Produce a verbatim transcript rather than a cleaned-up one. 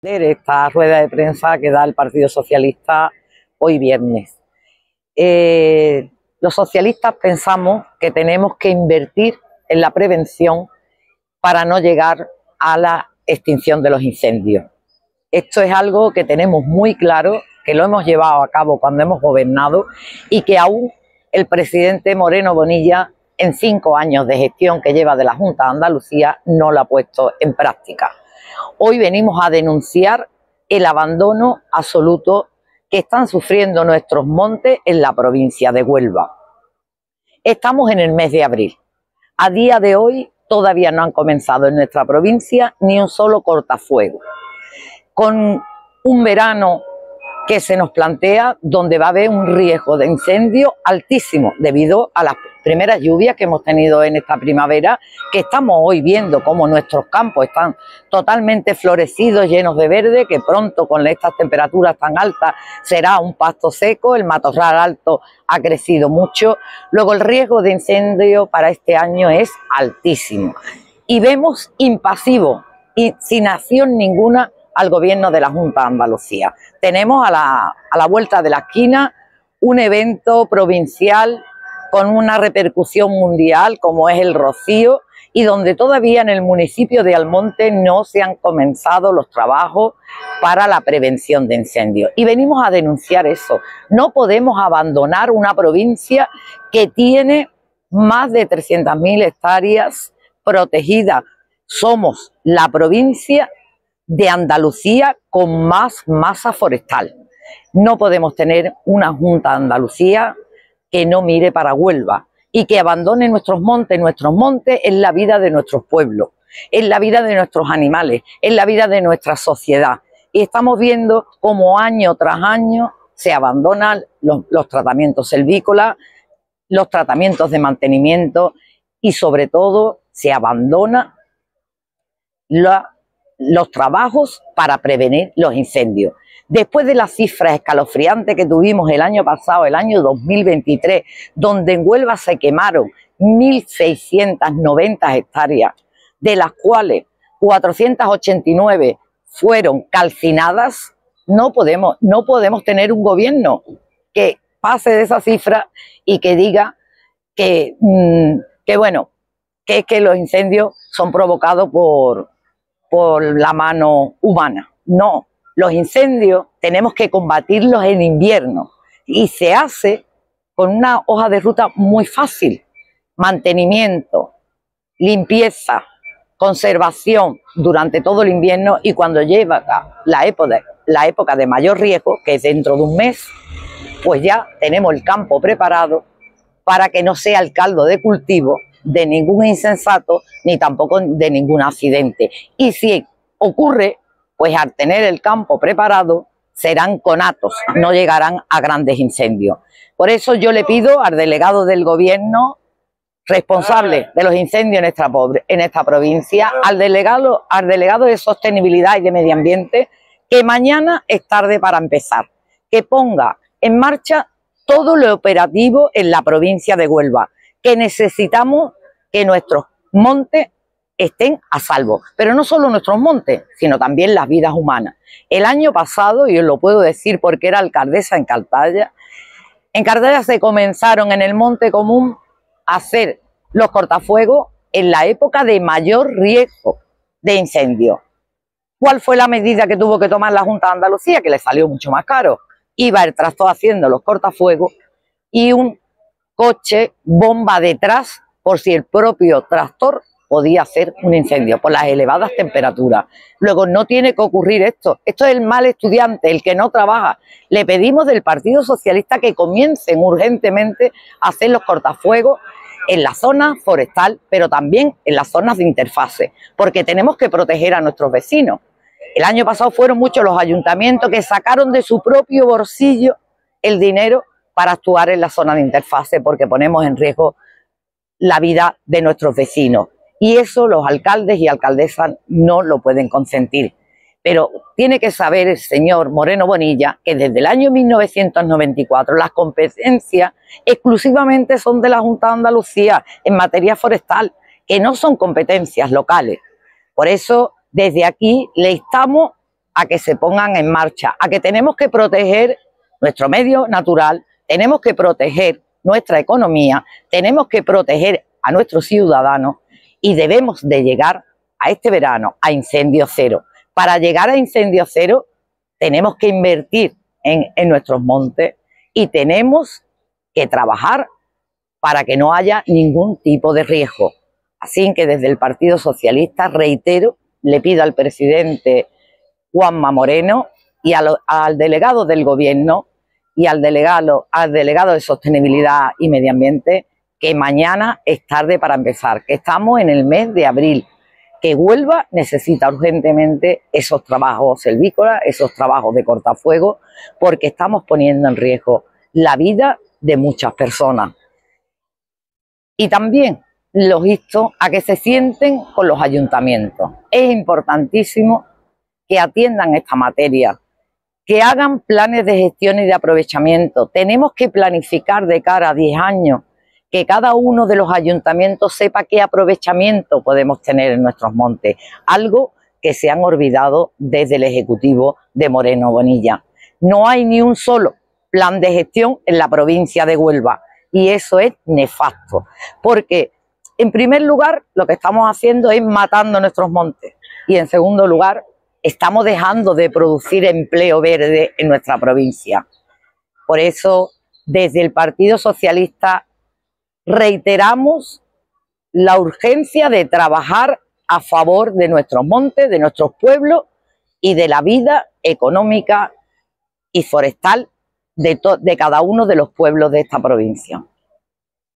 Esta rueda de prensa que da el Partido Socialista hoy viernes. Eh, los socialistas pensamos que tenemos que invertir en la prevención para no llegar a la extinción de los incendios. Esto es algo que tenemos muy claro, que lo hemos llevado a cabo cuando hemos gobernado y que aún el presidente Moreno Bonilla, en cinco años de gestión que lleva de la Junta de Andalucía, no lo ha puesto en práctica. Hoy venimos a denunciar el abandono absoluto que están sufriendo nuestros montes en la provincia de Huelva. Estamos en el mes de abril. A día de hoy todavía no han comenzado en nuestra provincia ni un solo cortafuego. Con un verano que se nos plantea donde va a haber un riesgo de incendio altísimo debido a las primeras lluvias que hemos tenido en esta primavera, que estamos hoy viendo cómo nuestros campos están totalmente florecidos, llenos de verde, que pronto con estas temperaturas tan altas será un pasto seco, el matorral alto ha crecido mucho. Luego el riesgo de incendio para este año es altísimo y vemos impasivo y sin acción ninguna al gobierno de la Junta de Andalucía. Tenemos a la, a la vuelta de la esquina un evento provincial con una repercusión mundial como es el Rocío y donde todavía en el municipio de Almonte no se han comenzado los trabajos para la prevención de incendios. Y venimos a denunciar eso. No podemos abandonar una provincia que tiene más de trescientas mil hectáreas protegidas. Somos la provincia de Andalucía con más masa forestal. No podemos tener una Junta de Andalucía que no mire para Huelva y que abandone nuestros montes. Nuestros montes es la vida de nuestros pueblos, es la vida de nuestros animales, es la vida de nuestra sociedad. Y estamos viendo cómo año tras año se abandonan los, los tratamientos silvícolas, los tratamientos de mantenimiento y sobre todo se abandona la los trabajos para prevenir los incendios. Después de las cifras escalofriantes que tuvimos el año pasado, el año dos mil veintitrés, donde en Huelva se quemaron mil seiscientas noventa hectáreas, de las cuales cuatrocientas ochenta y nueve fueron calcinadas, no podemos, no podemos tener un gobierno que pase de esa cifra y que diga que, mmm, que bueno, que es que los incendios son provocados por por la mano humana. No, los incendios tenemos que combatirlos en invierno y se hace con una hoja de ruta muy fácil: mantenimiento, limpieza, conservación durante todo el invierno, y cuando llega la época, la época de mayor riesgo, que es dentro de un mes, pues ya tenemos el campo preparado para que no sea el caldo de cultivo de ningún insensato ni tampoco de ningún accidente. Y si ocurre, pues al tener el campo preparado serán conatos, no llegarán a grandes incendios. Por eso yo le pido al delegado del gobierno responsable de los incendios en esta, en esta provincia, al delegado, al delegado de sostenibilidad y de medio ambiente, que mañana es tarde para empezar, que ponga en marcha todo lo operativo en la provincia de Huelva, que necesitamos que nuestros montes estén a salvo, pero no solo nuestros montes, sino también las vidas humanas. El año pasado, y os lo puedo decir porque era alcaldesa en Cartaya, en Cartaya se comenzaron en el Monte Común a hacer los cortafuegos en la época de mayor riesgo de incendio. ¿Cuál fue la medida que tuvo que tomar la Junta de Andalucía? Que le salió mucho más caro. Iba el tractor haciendo los cortafuegos y un coche bomba detrás por si el propio tractor podía hacer un incendio por las elevadas temperaturas. Luego no tiene que ocurrir esto. Esto es el mal estudiante, el que no trabaja. Le pedimos del Partido Socialista que comiencen urgentemente a hacer los cortafuegos en la zona forestal, pero también en las zonas de interfase, porque tenemos que proteger a nuestros vecinos. El año pasado fueron muchos los ayuntamientos que sacaron de su propio bolsillo el dinero para actuar en la zona de interfase, porque ponemos en riesgo la vida de nuestros vecinos. Y eso los alcaldes y alcaldesas no lo pueden consentir. Pero tiene que saber el señor Moreno Bonilla que desde el año mil novecientos noventa y cuatro las competencias exclusivamente son de la Junta de Andalucía en materia forestal, que no son competencias locales. Por eso, desde aquí le instamos a que se pongan en marcha, a que tenemos que proteger nuestro medio natural, tenemos que proteger nuestra economía, tenemos que proteger a nuestros ciudadanos y debemos de llegar a este verano a incendio cero. Para llegar a incendio cero tenemos que invertir en, en nuestros montes y tenemos que trabajar para que no haya ningún tipo de riesgo. Así que desde el Partido Socialista, reitero, le pido al presidente Juanma Moreno y al, al delegado del Gobierno y al delegado, al delegado de Sostenibilidad y Medio Ambiente que mañana es tarde para empezar, que estamos en el mes de abril, que Huelva necesita urgentemente esos trabajos silvícolas, esos trabajos de cortafuego, porque estamos poniendo en riesgo la vida de muchas personas. Y también los insto a que se sienten con los ayuntamientos. Es importantísimo que atiendan esta materia, que hagan planes de gestión y de aprovechamiento. Tenemos que planificar de cara a diez años, que cada uno de los ayuntamientos sepa qué aprovechamiento podemos tener en nuestros montes, algo que se han olvidado desde el Ejecutivo de Moreno Bonilla. No hay ni un solo plan de gestión en la provincia de Huelva y eso es nefasto, porque en primer lugar lo que estamos haciendo es matando nuestros montes y en segundo lugar estamos dejando de producir empleo verde en nuestra provincia. Por eso, desde el Partido Socialista reiteramos la urgencia de trabajar a favor de nuestros montes, de nuestros pueblos y de la vida económica y forestal de, de cada uno de los pueblos de esta provincia.